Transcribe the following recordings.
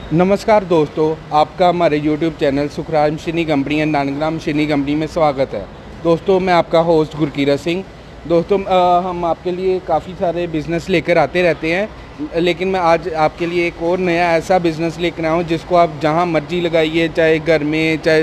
नमस्कार दोस्तों, आपका हमारे YouTube चैनल सुखराज मशीनी कंपनी एंड नानग्राम मशीनी कंपनी में स्वागत है। दोस्तों, मैं आपका होस्ट गुरकीरत सिंह। दोस्तों, हम आपके लिए काफ़ी सारे बिज़नेस लेकर आते रहते हैं, लेकिन मैं आज आपके लिए एक और नया ऐसा बिज़नेस लेकर आया हूँ जिसको आप जहाँ मर्जी लगाइए, चाहे घर में, चाहे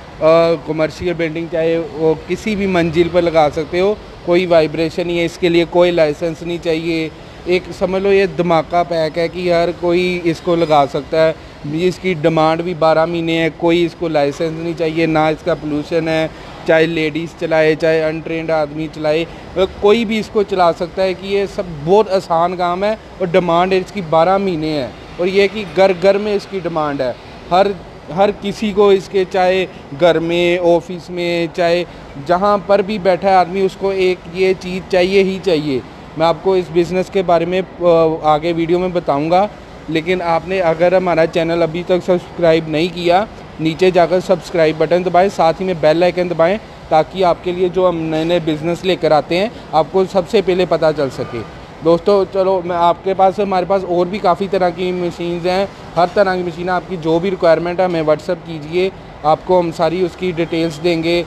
कमर्शियल बिल्डिंग, चाहे वो किसी भी मंजिल पर लगा सकते हो। कोई वाइब्रेशन नहीं है, इसके लिए कोई लाइसेंस नहीं चाहिए। एक समझ लो ये धमाका पैक है कि हर कोई इसको लगा सकता है। इसकी डिमांड भी 12 महीने है। कोई इसको लाइसेंस नहीं चाहिए, ना इसका पोल्यूशन है। चाहे लेडीज़ चलाए, चाहे अनट्रेंड आदमी चलाए, कोई भी इसको चला सकता है। कि ये सब बहुत आसान काम है और डिमांड इसकी 12 महीने है। और ये कि घर घर में इसकी डिमांड है। हर किसी को इसके, चाहे घर में, ऑफिस में, चाहे जहाँ पर भी बैठा है आदमी, उसको एक ये चीज़ चाहिए ही चाहिए। मैं आपको इस बिज़नेस के बारे में आगे वीडियो में बताऊंगा, लेकिन आपने अगर हमारा चैनल अभी तक सब्सक्राइब नहीं किया, नीचे जाकर सब्सक्राइब बटन दबाएं, साथ ही में बेल आइकन दबाएं, ताकि आपके लिए जो हम नए नए बिज़नेस लेकर आते हैं आपको सबसे पहले पता चल सके। दोस्तों चलो, मैं आपके पास, हमारे पास और भी काफ़ी तरह की मशीन्स हैं। हर तरह की मशीन, आपकी जो भी रिक्वायरमेंट है हमें व्हाट्सअप कीजिए, आपको हम सारी उसकी डिटेल्स देंगे,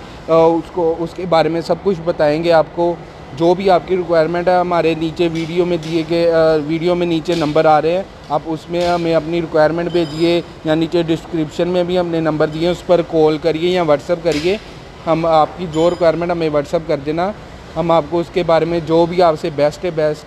उसके बारे में सब कुछ बताएँगे। आपको जो भी आपकी रिक्वायरमेंट है, हमारे नीचे वीडियो में दिए गए वीडियो में नीचे नंबर आ रहे हैं, आप उसमें हमें अपनी रिक्वायरमेंट भेजिए, या नीचे डिस्क्रिप्शन में भी हमने नंबर दिए हैं, उस पर कॉल करिए या व्हाट्सअप करिए। हम आपकी जो रिक्वायरमेंट हमें व्हाट्सअप कर देना, हम आपको उसके बारे में जो भी आपसे बेस्ट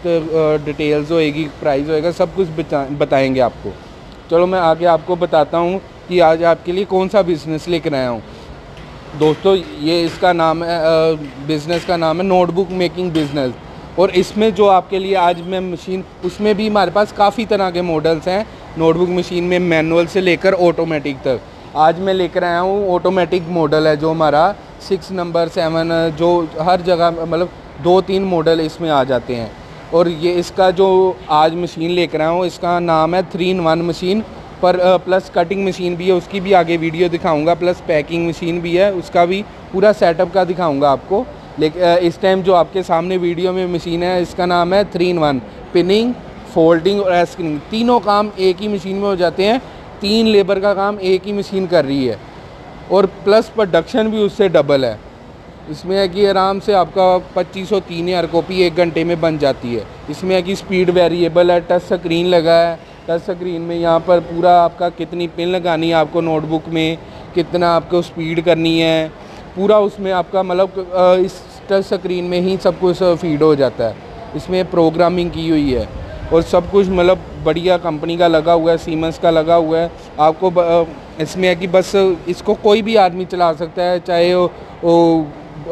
डिटेल्स होएगी, प्राइस होएगा, सब कुछ बताएँगे आपको। चलो मैं आगे आपको बताता हूँ कि आज आपके लिए कौन सा बिज़नेस लेकर आया हूँ। दोस्तों, ये इसका नाम है, बिज़नेस का नाम है नोटबुक मेकिंग बिज़नेस। और इसमें जो आपके लिए आज मैं मशीन, उसमें भी हमारे पास काफ़ी तरह के मॉडल्स हैं नोटबुक मशीन में, मैनुअल से लेकर ऑटोमेटिक तक। आज मैं लेकर आया हूँ ऑटोमेटिक मॉडल है, जो हमारा 6 नंबर 7, जो हर जगह मतलब 2-3 मॉडल इसमें आ जाते हैं। और ये इसका जो आज मशीन लेकर आया हूँ, इसका नाम है 3-in-1 मशीन। पर प्लस कटिंग मशीन भी है, उसकी भी आगे वीडियो दिखाऊंगा, प्लस पैकिंग मशीन भी है, उसका भी पूरा सेटअप का दिखाऊंगा आपको। लेकिन इस टाइम जो आपके सामने वीडियो में मशीन है, इसका नाम है 3-in-1। पिनिंग, फोल्डिंग और एस्क्रिंग, तीनों काम एक ही मशीन में हो जाते हैं। 3 लेबर का काम एक ही मशीन कर रही है, और प्लस प्रोडक्शन भी उससे डबल है। इसमें है कि आराम से आपका 2503 कॉपी 1 घंटे में बन जाती है। इसमें है कि स्पीड वेरिएबल है, टच स्क्रीन लगा है। टच स्क्रीन में यहाँ पर पूरा आपका कितनी पिन लगानी है आपको नोटबुक में, कितना आपको स्पीड करनी है, पूरा उसमें आपका मतलब इस टच स्क्रीन में ही सब कुछ फीड हो जाता है। इसमें प्रोग्रामिंग की हुई है और सब कुछ मतलब बढ़िया कंपनी का लगा हुआ है, सीमेंस का लगा हुआ है। आपको इसमें है कि बस इसको कोई भी आदमी चला सकता है, चाहे वो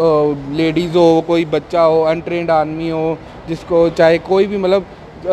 लेडीज़ हो, कोई बच्चा हो, अनट्रेंड आदमी हो, जिसको चाहे कोई भी मतलब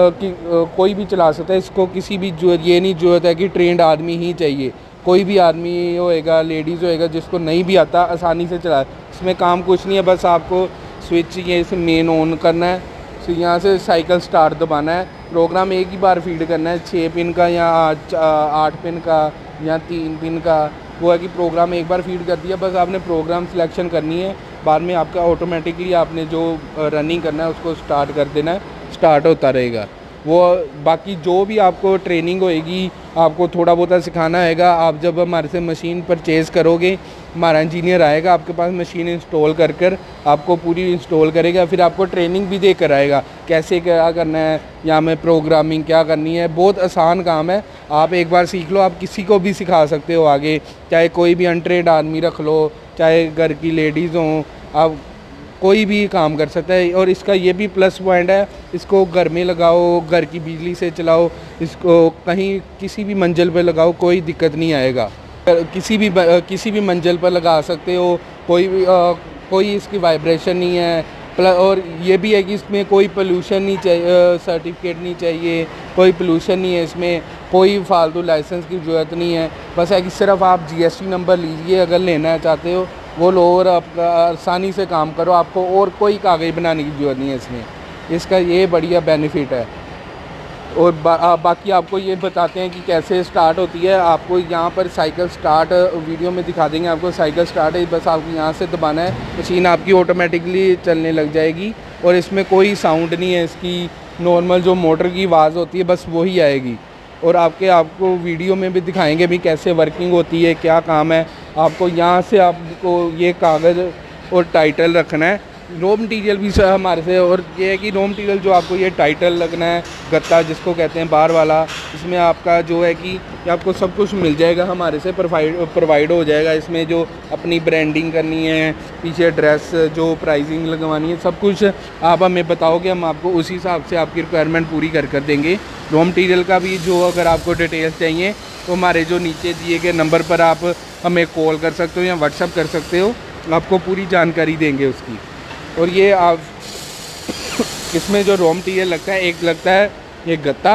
कोई भी चला सकता है इसको। किसी भी ये नहीं ज़रूरत है कि ट्रेंड आदमी ही चाहिए, कोई भी आदमी होएगा, लेडीज़ होएगा, जिसको नहीं भी आता आसानी से चला। इसमें काम कुछ नहीं है, बस आपको स्विच ये से मेन ऑन करना है, तो यहाँ से साइकिल स्टार्ट दबाना है, प्रोग्राम एक ही बार फीड करना है। 6 पिन का या 8 पिन का या 3 पिन का, वो है कि प्रोग्राम एक बार फीड कर दिया, बस आपने प्रोग्राम सिलेक्शन करनी है। बाद में आपका ऑटोमेटिकली आपने जो रनिंग करना है उसको स्टार्ट कर देना है, स्टार्ट होता रहेगा वो। बाकी जो भी आपको ट्रेनिंग होएगी, आपको थोड़ा बहुत सिखाना आएगा। आप जब हमारे से मशीन परचेज़ करोगे, हमारा इंजीनियर आएगा आपके पास, मशीन इंस्टॉल कर आपको पूरी इंस्टॉल करेगा, फिर आपको ट्रेनिंग भी दे कर आएगा कैसे क्या करना है, या में प्रोग्रामिंग क्या करनी है। बहुत आसान काम है, आप एक बार सीख लो, आप किसी को भी सिखा सकते हो आगे, चाहे कोई भी अनट्रेंड आदमी रख लो, चाहे घर की लेडीज़ हों, आप कोई भी काम कर सकता है। और इसका ये भी प्लस पॉइंट है, इसको घर में लगाओ, घर की बिजली से चलाओ, इसको कहीं किसी भी मंजिल पर लगाओ, कोई दिक्कत नहीं आएगा। किसी भी मंजिल पर लगा सकते हो, कोई इसकी वाइब्रेशन नहीं है। और ये भी है कि इसमें कोई पोल्यूशन नहीं चाहिए, सर्टिफिकेट नहीं चाहिए, कोई पोल्यूशन नहीं है इसमें, कोई फालतू लाइसेंस की ज़रूरत नहीं है। बस है कि सिर्फ आप GST नंबर लीजिए अगर लेना चाहते हो, वो लो, और आपका आसानी से काम करो। आपको और कोई कागज़ बनाने की ज़रूरत नहीं है इसमें, इसका ये बढ़िया बेनिफिट है। और बाकी आपको ये बताते हैं कि कैसे स्टार्ट होती है। आपको यहाँ पर साइकिल स्टार्ट वीडियो में दिखा देंगे, आपको साइकिल स्टार्ट है, बस आपको यहाँ से दबाना है, मशीन आपकी ऑटोमेटिकली चलने लग जाएगी। और इसमें कोई साउंड नहीं है, इसकी नॉर्मल जो मोटर की आवाज़ होती है बस वही आएगी। और आपको वीडियो में भी दिखाएंगे भी कैसे वर्किंग होती है, क्या काम है। आपको यहाँ से आपको ये कागज़ और टाइटल रखना है, रॉ मटेरियल भी हमारे से। और ये है कि रॉ मटेरियल जो आपको ये टाइटल लगना है, गत्ता जिसको कहते हैं बार वाला, इसमें आपका जो है कि आपको सब कुछ मिल जाएगा हमारे से, प्रोवाइड हो जाएगा। इसमें जो अपनी ब्रांडिंग करनी है, पीछे एड्रेस, जो प्राइसिंग लगवानी है, सब कुछ आप हमें बताओगे, हम आपको उसी हिसाब से आपकी रिक्वायरमेंट पूरी कर देंगे। रॉ मटेरियल का भी जो अगर आपको डिटेल्स चाहिए तो हमारे जो नीचे दिए गए नंबर पर आप हमें कॉल कर सकते हो या व्हाट्सअप कर सकते हो, आपको पूरी जानकारी देंगे उसकी। और ये आप इसमें जो रॉ मटेरियल लगता है, एक लगता है ये गत्ता,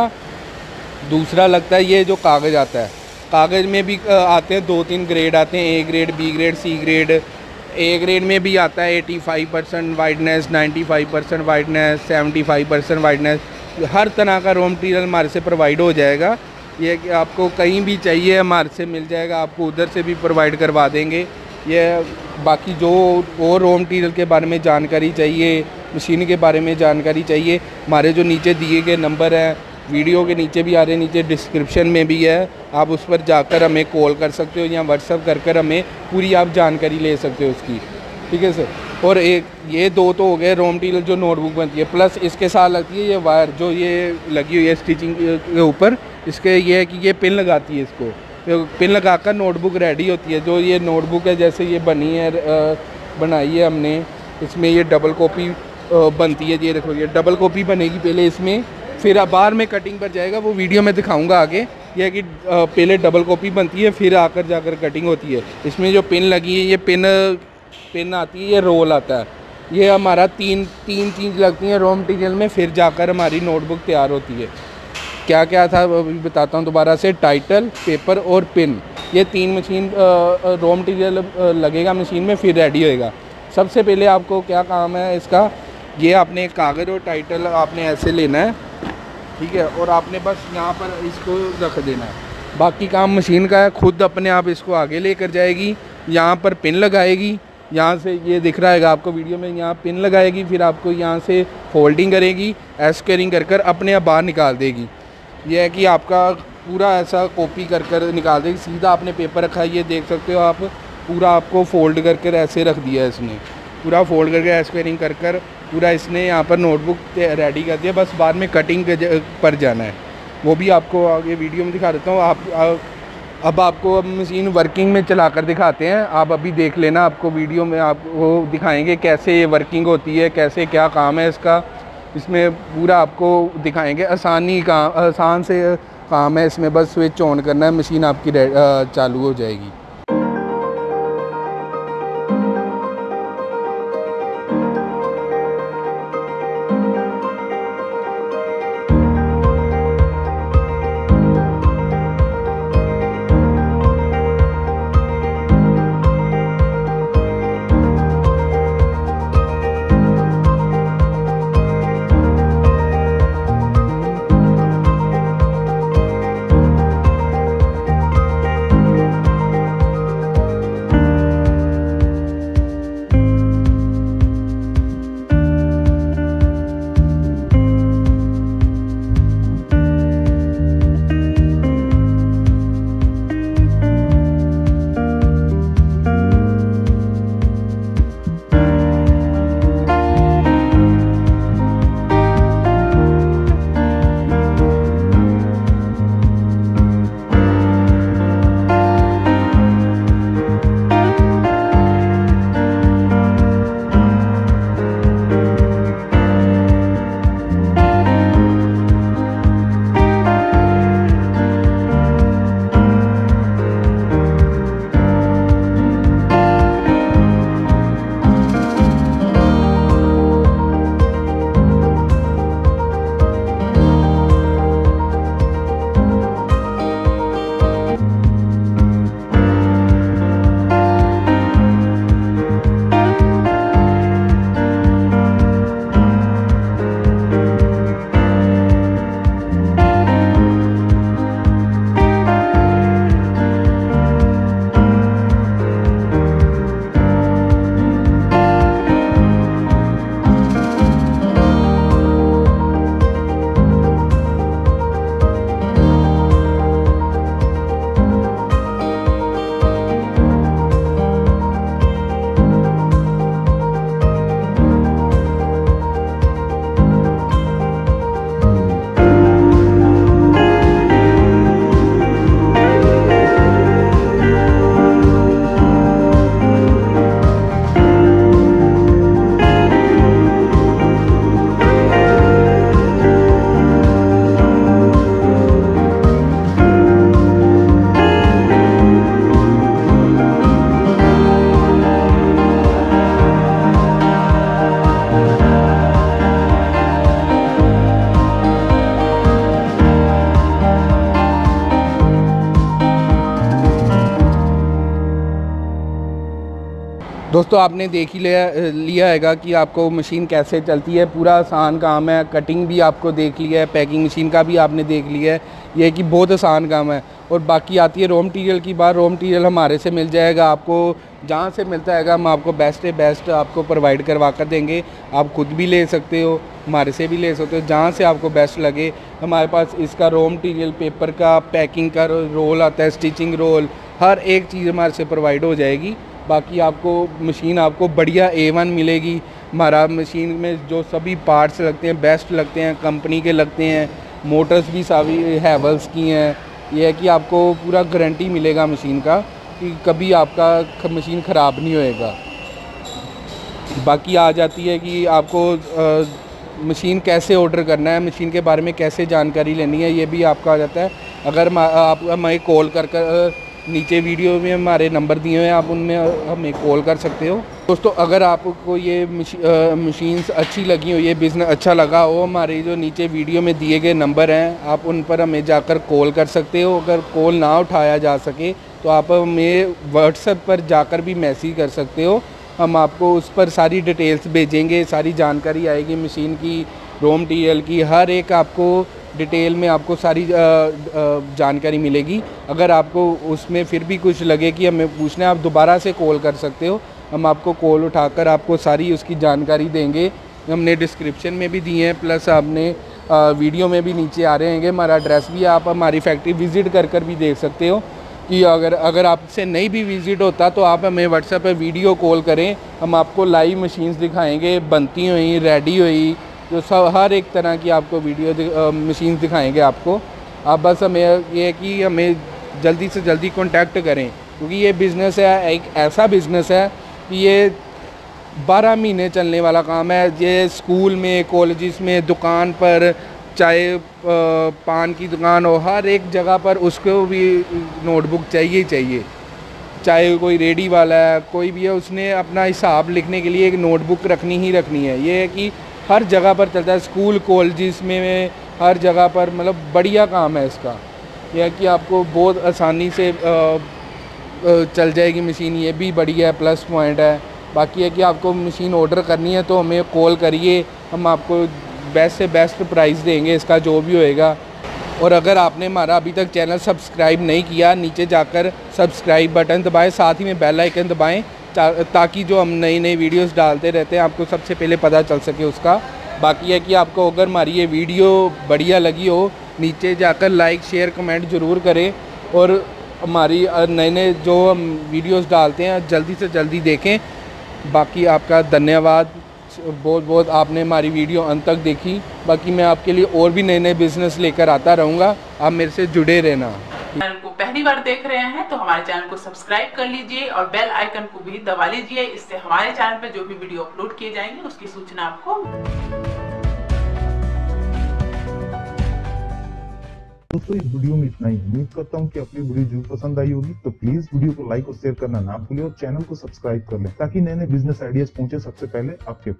दूसरा लगता है ये जो कागज़ आता है। कागज़ में भी आते हैं 2-3 ग्रेड आते हैं, A grade, B grade, C grade. A grade में भी आता है 85% वाइडनेस, 95% वाइडनेस, 75% वाइडनेस। हर तरह का रॉ मटेरियल हमारे से प्रोवाइड हो जाएगा। ये कि आपको कहीं भी चाहिए हमारे से मिल जाएगा, आपको उधर से भी प्रोवाइड करवा देंगे। ये बाकी जो और रॉ मटेरियल के बारे में जानकारी चाहिए, मशीन के बारे में जानकारी चाहिए, हमारे जो नीचे दिए गए नंबर हैं, वीडियो के नीचे भी आ रहे हैं, नीचे डिस्क्रिप्शन में भी है, आप उस पर जाकर हमें कॉल कर सकते हो या व्हाट्सअप कर हमें पूरी आप जानकारी ले सकते हो उसकी। ठीक है सर। और एक ये 2 तो हो गए रॉ मटेरियल जो नोटबुक बनती है, प्लस इसके साथ लगती है ये वायर जो ये लगी हुई है स्टिचिंग के ऊपर। इसके ये है कि ये पिन लगाती है, इसको पिन लगाकर नोटबुक रेडी होती है। जो ये नोटबुक है जैसे ये बनी है, बनाई है हमने, इसमें ये डबल कॉपी बनती है। ये देखो ये डबल कॉपी बनेगी पहले इसमें, फिर बाहर में कटिंग पर जाएगा, वो वीडियो में दिखाऊंगा आगे। यह है कि पहले डबल कॉपी बनती है, फिर आकर जाकर कटिंग होती है। इसमें जो पिन लगी है, ये पिन आती है, ये रोल आता है। ये हमारा तीन चीज़ लगती हैं रॉ मटेरियल में, फिर जाकर हमारी नोटबुक तैयार होती है। क्या क्या था अभी बताता हूँ दोबारा से। टाइटल, पेपर और पिन, ये 3 मशीन रॉ मटेरियल लगेगा मशीन में, फिर रेडी होएगा। सबसे पहले आपको क्या काम है इसका, ये आपने कागज़ और टाइटल आपने ऐसे लेना है, ठीक है, और आपने बस यहाँ पर इसको रख देना है। बाकी काम मशीन का है, खुद अपने आप इसको आगे लेकर जाएगी। यहाँ पर पिन लगाएगी, यहाँ से ये दिख रहा है आपको वीडियो में, यहाँ पिन लगाएगी, फिर आपको यहाँ से फोल्डिंग करेगी, एस्केरिंग कर अपने आप बाहर निकाल देगी। यह है कि आपका पूरा ऐसा कॉपी कर निकाल देगी। सीधा आपने पेपर रखा है, ये देख सकते हो आप, पूरा आपको फोल्ड कर ऐसे रख दिया है इसने, पूरा फोल्ड करके एस्केरिंग कर पूरा इसने यहाँ पर नोटबुक रेडी कर दिया। बस बाद में कटिंग पर जाना है, वो भी आपको आगे वीडियो में दिखा देता हूँ। अब आपको मशीन वर्किंग में चलाकर दिखाते हैं, आप अभी देख लेना। आपको वीडियो में आपको दिखाएंगे कैसे ये वर्किंग होती है, कैसे क्या काम है इसका, इसमें पूरा आपको दिखाएंगे। आसान से काम है इसमें, बस स्विच ऑन करना है, मशीन आपकी चालू हो जाएगी। दोस्तों आपने देख ही लिया हैगा कि आपको मशीन कैसे चलती है, पूरा आसान काम है। कटिंग भी आपको देख लिया है, पैकिंग मशीन का भी आपने देख लिया है, ये कि बहुत आसान काम है। और बाकी आती है रॉ मटेरियल की बात। रॉ मटेरियल हमारे से मिल जाएगा, आपको जहाँ से मिलता है हम आपको बेस्ट आपको प्रोवाइड करवा कर देंगे। आप खुद भी ले सकते हो, हमारे से भी ले सकते हो, जहाँ से आपको बेस्ट लगे। हमारे पास इसका रॉ मटेरियल, पेपर का, पैकिंग का रोल आता है, स्टिचिंग रोल, हर एक चीज़ हमारे से प्रोवाइड हो जाएगी। बाकी आपको मशीन आपको बढ़िया A1 मिलेगी। हमारा मशीन में जो सभी पार्ट्स लगते हैं बेस्ट लगते हैं, कंपनी के लगते हैं। मोटर्स भी सभी हैवेल्स की हैं। यह है कि आपको पूरा गारंटी मिलेगा मशीन का कि कभी आपका मशीन ख़राब नहीं होएगा। बाकी आ जाती है कि आपको मशीन कैसे ऑर्डर करना है, मशीन के बारे में कैसे जानकारी लेनी है, ये भी आपका आ जाता है। अगर आप हमें कॉल कर नीचे वीडियो में हमारे नंबर दिए हुए हैं, आप उनमें हमें कॉल कर सकते हो। दोस्तों अगर आपको ये मशीन्स अच्छी लगी हो, ये बिज़नेस अच्छा लगा हो, हमारे जो नीचे वीडियो में दिए गए नंबर हैं आप उन पर हमें जाकर कॉल कर सकते हो। अगर कॉल ना उठाया जा सके तो आप हमें व्हाट्सएप पर जाकर भी मैसेज कर सकते हो। हम आपको उस पर सारी डिटेल्स भेजेंगे, सारी जानकारी आएगी मशीन की, रॉ मटेरियल की, हर एक आपको डिटेल में आपको सारी जानकारी मिलेगी। अगर आपको उसमें फिर भी कुछ लगे कि हमें पूछना है, आप दोबारा से कॉल कर सकते हो। हम आपको कॉल उठाकर आपको सारी उसकी जानकारी देंगे। हमने डिस्क्रिप्शन में भी दिए हैं, प्लस आपने वीडियो में भी नीचे आ रहे हैं हमारा एड्रेस भी। आप हमारी फैक्ट्री विज़िट कर भी देख सकते हो कि अगर आपसे नहीं भी विज़िट होता तो आप हमें व्हाट्सएप पे वीडियो कॉल करें, हम आपको लाइव मशीन्स दिखाएँगे, बनती हुई, रेडी हुई, जो सब हर एक तरह की आपको वीडियो मशीन दिखाएंगे आपको। आप बस हमें ये है कि हमें जल्दी से जल्दी कांटेक्ट करें, क्योंकि ये बिज़नेस है, एक ऐसा बिज़नेस है कि ये 12 महीने चलने वाला काम है। ये स्कूल में, कॉलेजेस में, दुकान पर, चाहे पान की दुकान हो, हर एक जगह पर उसको भी नोटबुक चाहिए ही चाहिए। चाहे कोई रेडी वाला है, कोई भी है, उसने अपना हिसाब लिखने के लिए एक नोटबुक रखनी ही रखनी है। ये है कि हर जगह पर चलता है, स्कूल कॉलेजेस में हर जगह पर, मतलब बढ़िया काम है इसका। यह है कि आपको बहुत आसानी से चल जाएगी मशीन, ये भी बढ़िया है, प्लस पॉइंट है। बाकी है कि आपको मशीन ऑर्डर करनी है तो हमें कॉल करिए, हम आपको बेस्ट से बेस्ट प्राइस देंगे इसका जो भी होएगा। और अगर आपने हमारा अभी तक चैनल सब्सक्राइब नहीं किया, नीचे जाकर सब्सक्राइब बटन दबाएं, साथ ही में बेल आइकन दबाएं, ताकि जो हम नई नई वीडियोस डालते रहते हैं आपको सबसे पहले पता चल सके उसका। बाकी है कि आपको अगर हमारी ये वीडियो बढ़िया लगी हो, नीचे जाकर लाइक, शेयर, कमेंट ज़रूर करें। और हमारी नए नए जो हम वीडियोस डालते हैं जल्दी से जल्दी देखें। बाकी आपका धन्यवाद बहुत बहुत, आपने हमारी वीडियो अंत तक देखी। बाकी मैं आपके लिए और भी नए नए बिज़नेस लेकर आता रहूँगा, आप मेरे से जुड़े रहना। चैनल को पहली बार देख रहे हैं तो हमारे चैनल को सब्सक्राइब कर लीजिए और बेल आइकन को भी दबा लीजिए। इससे हमारे चैनल पे जो भी वीडियो अपलोड किए जाएंगे उसकी सूचना आपको। दोस्तों इस वीडियो में इतना ही। उम्मीद करता हूँ कि अपनी वीडियो जरूर पसंद आई होगी, तो प्लीज वीडियो को लाइक और शेयर करना ना भूलें और चैनल को सब्सक्राइब कर लें, ताकि नए नए बिजनेस आइडियाज पहुंचे सबसे पहले आपके